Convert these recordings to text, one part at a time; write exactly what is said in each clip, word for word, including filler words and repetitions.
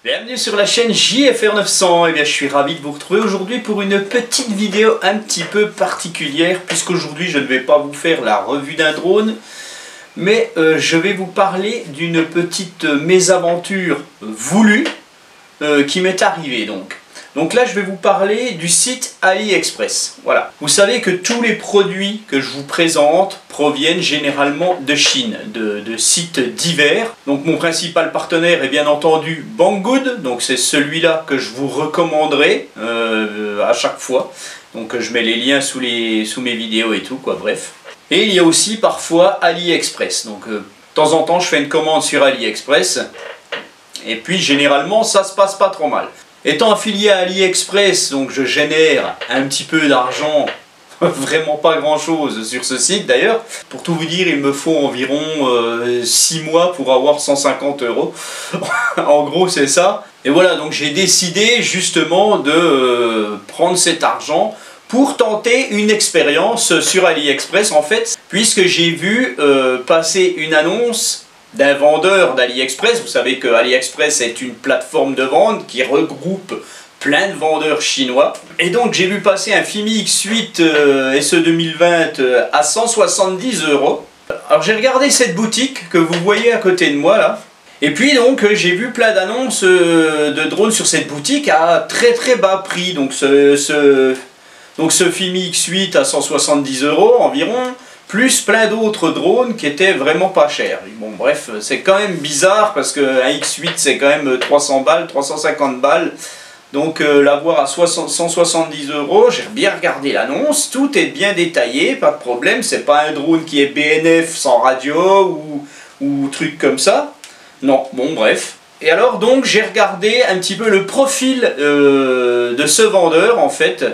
Bienvenue sur la chaîne J F R neuf cents, et bien je suis ravi de vous retrouver aujourd'hui pour une petite vidéo un petit peu particulière, puisqu'aujourd'hui je ne vais pas vous faire la revue d'un drone, mais euh, je vais vous parler d'une petite mésaventure voulue euh, qui m'est arrivée donc. Donc là je vais vous parler du site AliExpress. Voilà. Vous savez que tous les produits que je vous présente proviennent généralement de Chine, de, de sites divers. Donc mon principal partenaire est bien entendu Banggood, donc c'est celui-là que je vous recommanderai euh, à chaque fois. Donc je mets les liens sous, les, sous mes vidéos et tout, quoi, bref. Et il y a aussi parfois AliExpress. Donc euh, de temps en temps je fais une commande sur AliExpress, et puis généralement ça se passe pas trop mal. Étant affilié à AliExpress, donc je génère un petit peu d'argent, vraiment pas grand chose sur ce site d'ailleurs. Pour tout vous dire, il me faut environ euh, six mois pour avoir cent cinquante euros. En gros c'est ça. Et voilà, donc j'ai décidé justement de euh, prendre cet argent pour tenter une expérience sur AliExpress en fait, puisque j'ai vu euh, passer une annonce d'un vendeur d'AliExpress. Vous savez que AliExpress est une plateforme de vente qui regroupe plein de vendeurs chinois. Et donc j'ai vu passer un Fimi X huit euh, S E deux mille vingt euh, à cent soixante-dix euros. Alors j'ai regardé cette boutique que vous voyez à côté de moi là. Et puis donc euh, j'ai vu plein d'annonces euh, de drones sur cette boutique à très très bas prix. Donc ce, ce, donc ce Fimi X huit à cent soixante-dix euros environ, plus plein d'autres drones qui étaient vraiment pas chers. Bon bref, c'est quand même bizarre parce qu'un X huit c'est quand même trois cents balles, trois cent cinquante balles. Donc euh, l'avoir à cent soixante-dix euros, j'ai bien regardé l'annonce, tout est bien détaillé, pas de problème, c'est pas un drone qui est B N F sans radio ou, ou truc comme ça. Non, bon bref. Et alors donc j'ai regardé un petit peu le profil euh, de ce vendeur en fait.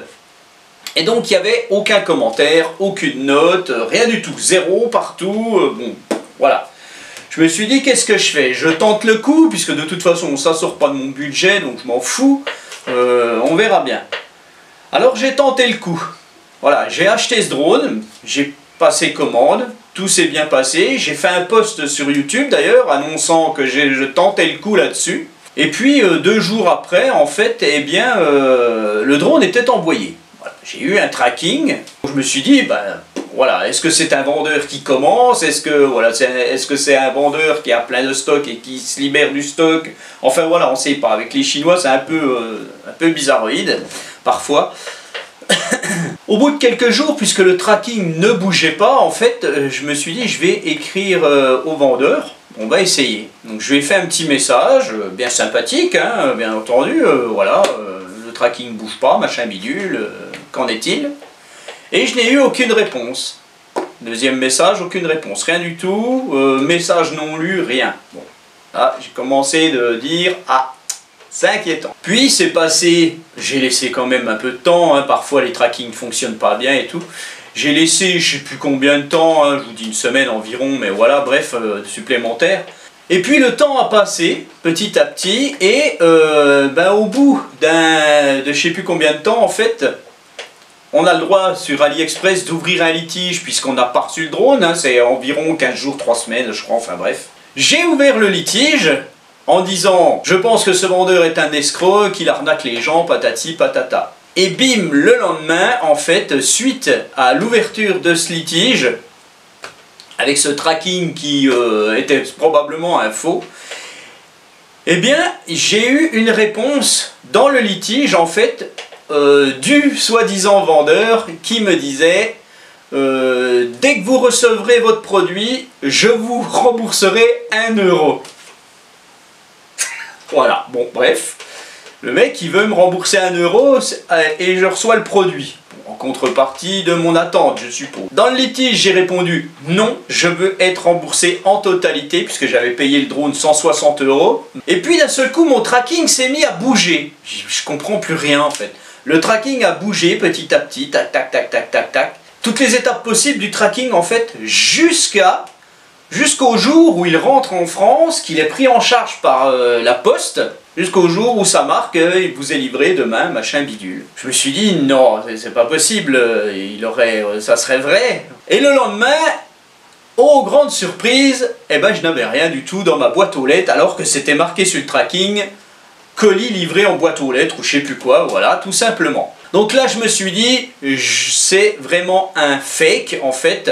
Et donc il n'y avait aucun commentaire, aucune note, rien du tout, zéro partout, euh, bon, voilà. Je me suis dit, qu'est-ce que je fais? Je tente le coup, puisque de toute façon ça sort pas de mon budget, donc je m'en fous, euh, on verra bien. Alors j'ai tenté le coup, voilà, j'ai acheté ce drone, j'ai passé commande, tout s'est bien passé, j'ai fait un post sur YouTube d'ailleurs, annonçant que je tentais le coup là-dessus. Et puis euh, deux jours après, en fait, eh bien, euh, le drone était envoyé. J'ai eu un tracking, je me suis dit, ben voilà, est-ce que c'est un vendeur qui commence, est-ce que voilà, est-ce que c'est un vendeur qui a plein de stock et qui se libère du stock, enfin voilà, on ne sait pas, avec les Chinois c'est un peu, euh, un peu bizarroïde, parfois. Au bout de quelques jours, puisque le tracking ne bougeait pas, en fait, je me suis dit, je vais écrire euh, au vendeur, on va essayer. Donc je lui ai fait un petit message, euh, bien sympathique, hein, bien entendu, euh, voilà, euh, le tracking ne bouge pas, machin bidule, euh, qu'en est-il? Et je n'ai eu aucune réponse. Deuxième message, aucune réponse, rien du tout, euh, message non lu, rien. Bon, là j'ai commencé de dire, ah, c'est inquiétant. Puis c'est passé, j'ai laissé quand même un peu de temps, hein, parfois les trackings ne fonctionnent pas bien et tout. J'ai laissé je ne sais plus combien de temps, hein, je vous dis une semaine environ, mais voilà, bref, euh, supplémentaire. Et puis le temps a passé, petit à petit, et euh, ben, au bout d'un, de je ne sais plus combien de temps, en fait, on a le droit sur AliExpress d'ouvrir un litige puisqu'on n'a pas reçu le drone, hein, c'est environ quinze jours, trois semaines, je crois, enfin bref. J'ai ouvert le litige en disant, je pense que ce vendeur est un escroc, qu'il arnaque les gens, patati patata. Et bim, le lendemain, en fait, suite à l'ouverture de ce litige, avec ce tracking qui euh, était probablement un faux, eh bien, j'ai eu une réponse dans le litige, en fait, euh, du soi-disant vendeur qui me disait euh, « Dès que vous recevrez votre produit, je vous rembourserai un euro. » Voilà, bon, bref. Le mec, il veut me rembourser un euro et je reçois le produit. En contrepartie de mon attente, je suppose. Dans le litige, j'ai répondu non, je veux être remboursé en totalité puisque j'avais payé le drone cent soixante euros. Et puis d'un seul coup, mon tracking s'est mis à bouger. Je, je comprends plus rien en fait. Le tracking a bougé petit à petit, tac, tac, tac, tac, tac, tac. Toutes les étapes possibles du tracking en fait, jusqu'à jusqu'au jour où il rentre en France, qu'il est pris en charge par euh, la poste. Jusqu'au jour où ça marque, euh, il vous est livré demain, machin bidule. Je me suis dit, non, c'est pas possible, il aurait, ça serait vrai. Et le lendemain, oh grande surprise, eh ben, je n'avais rien du tout dans ma boîte aux lettres, alors que c'était marqué sur le tracking, colis livré en boîte aux lettres ou je sais plus quoi, voilà, tout simplement. Donc là, je me suis dit, c'est vraiment un fake, en fait.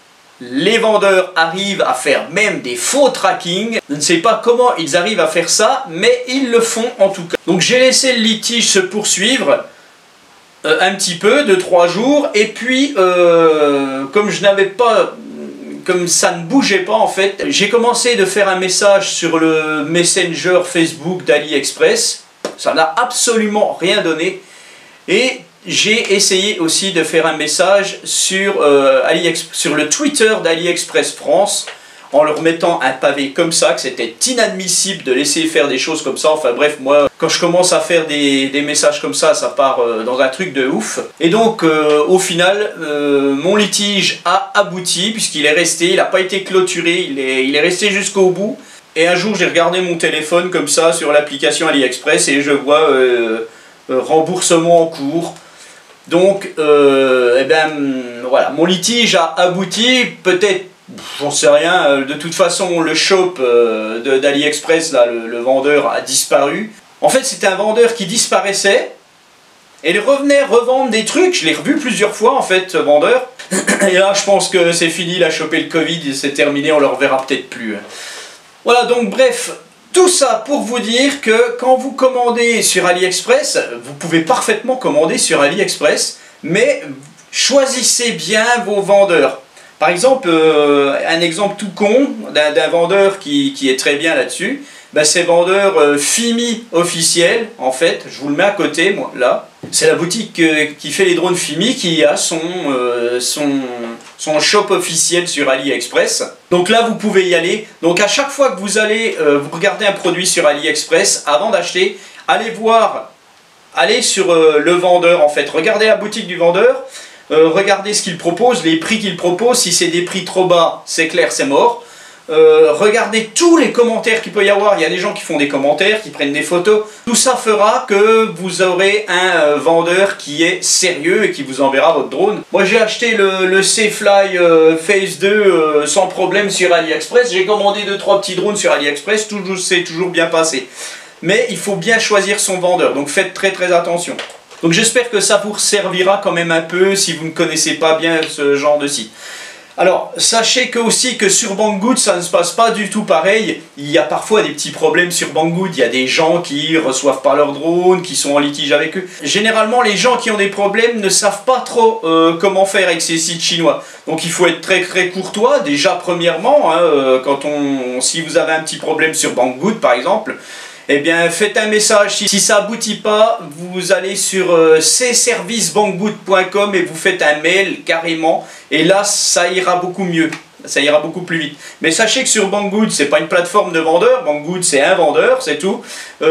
Les vendeurs arrivent à faire même des faux tracking. Je ne sais pas comment ils arrivent à faire ça, mais ils le font en tout cas. Donc j'ai laissé le litige se poursuivre euh, un petit peu, deux trois jours, et puis euh, comme je n'avais pas... Comme ça ne bougeait pas en fait, j'ai commencé de faire un message sur le Messenger Facebook d'AliExpress. Ça n'a absolument rien donné. Et j'ai essayé aussi de faire un message sur, euh, AliExpress, sur le Twitter d'AliExpress France, en leur mettant un pavé comme ça, que c'était inadmissible de laisser faire des choses comme ça. Enfin bref, moi, quand je commence à faire des, des messages comme ça, ça part euh, dans un truc de ouf. Et donc, euh, au final, euh, mon litige a abouti, puisqu'il est resté, il n'a pas été clôturé, il est, il est resté jusqu'au bout. Et un jour, j'ai regardé mon téléphone comme ça, sur l'application AliExpress, et je vois euh, euh, remboursement en cours. Donc, euh, eh ben, voilà, mon litige a abouti, peut-être, j'en sais rien, de toute façon le shop euh, d'AliExpress, là, le, le vendeur a disparu. En fait c'était un vendeur qui disparaissait et il revenait revendre des trucs, je l'ai revu plusieurs fois en fait ce vendeur. Et là je pense que c'est fini, il a chopé le Covid, c'est terminé, on le reverra peut-être plus. Voilà, donc bref, tout ça pour vous dire que quand vous commandez sur AliExpress, vous pouvez parfaitement commander sur AliExpress, mais choisissez bien vos vendeurs. Par exemple, euh, un exemple tout con d'un vendeur qui, qui est très bien là-dessus, ben c'est vendeur euh, Fimi officiel, en fait, je vous le mets à côté, moi, là. C'est la boutique euh, qui fait les drones Fimi qui a son, euh, son, son shop officiel sur AliExpress. Donc là, vous pouvez y aller. Donc à chaque fois que vous allez euh, vous regarder un produit sur AliExpress, avant d'acheter, allez voir, allez sur euh, le vendeur, en fait. Regardez la boutique du vendeur. Euh, regardez ce qu'il propose, les prix qu'il propose. Si c'est des prix trop bas, c'est clair, c'est mort. Euh, regardez tous les commentaires qu'il peut y avoir. Il y a des gens qui font des commentaires, qui prennent des photos. Tout ça fera que vous aurez un euh, vendeur qui est sérieux et qui vous enverra votre drone. Moi j'ai acheté le, le C-Fly euh, Phase deux euh, sans problème sur AliExpress. J'ai commandé deux trois petits drones sur AliExpress, tout c'est toujours bien passé. Mais il faut bien choisir son vendeur, donc faites très très attention. Donc j'espère que ça vous servira quand même un peu si vous ne connaissez pas bien ce genre de site. Alors, sachez que aussi que sur Banggood, ça ne se passe pas du tout pareil. Il y a parfois des petits problèmes sur Banggood. Il y a des gens qui reçoivent pas leur drone, qui sont en litige avec eux. Généralement, les gens qui ont des problèmes ne savent pas trop euh, comment faire avec ces sites chinois. Donc il faut être très très courtois. Déjà, premièrement, hein, euh, quand on, si vous avez un petit problème sur Banggood, par exemple, eh bien, faites un message. Si, si ça aboutit pas, vous allez sur euh, c service banggood point com et vous faites un mail carrément. Et là, ça ira beaucoup mieux. Ça ira beaucoup plus vite. Mais sachez que sur Banggood, c'est pas une plateforme de vendeurs. Banggood, c'est un vendeur, c'est tout.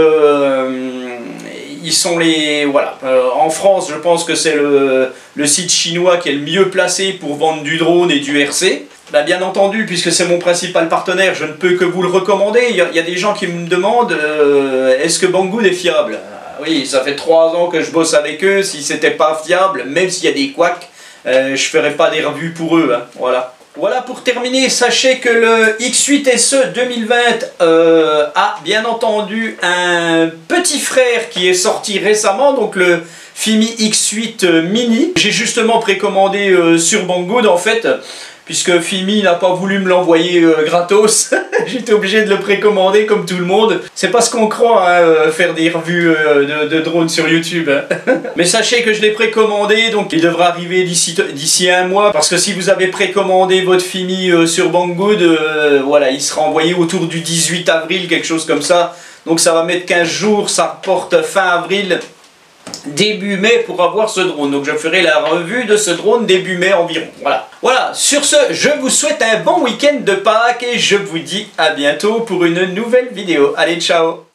Euh, ils sont les... Voilà. Euh, en France, je pense que c'est le, le site chinois qui est le mieux placé pour vendre du drone et du R C. Ben, bien entendu, puisque c'est mon principal partenaire, je ne peux que vous le recommander. Il y a, il y a des gens qui me demandent euh, est-ce que Banggood est fiable? Oui, ça fait trois ans que je bosse avec eux. Si c'était pas fiable, même s'il y a des couacs, euh, je ferai pas des revues pour eux. Hein, voilà. Voilà, pour terminer, sachez que le X huit S E deux mille vingt euh, a bien entendu un petit frère qui est sorti récemment, donc le Fimi X huit Mini. J'ai justement précommandé euh, sur Banggood en fait, puisque Fimi n'a pas voulu me l'envoyer euh, gratos. J'étais obligé de le précommander comme tout le monde. C'est pas ce qu'on croit, hein, euh, faire des revues euh, de, de drones sur YouTube. Hein. Mais sachez que je l'ai précommandé, donc il devra arriver d'ici d'ici un mois. Parce que si vous avez précommandé votre Fimi euh, sur Banggood, euh, voilà, il sera envoyé autour du dix-huit avril, quelque chose comme ça. Donc ça va mettre quinze jours, ça reporte fin avril. Début mai pour avoir ce drone. Donc je ferai la revue de ce drone début mai environ. Voilà. Voilà. Sur ce, je vous souhaite un bon week-end de Pâques et je vous dis à bientôt pour une nouvelle vidéo. Allez, ciao!